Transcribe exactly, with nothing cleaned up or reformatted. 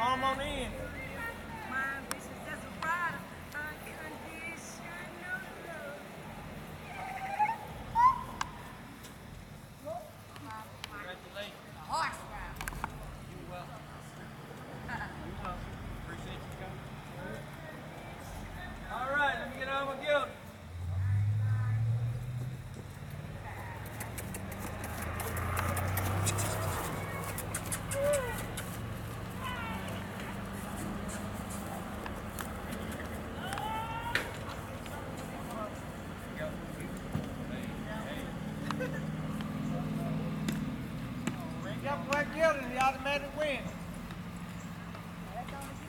Come on in. My ambition just a rider. Unconditional love. Congratulations. Horse ride. You're welcome. You're welcome. Appreciate you coming. All right, let me get on my Gelding. Ring up Black Gelding, the automatic win. That's on the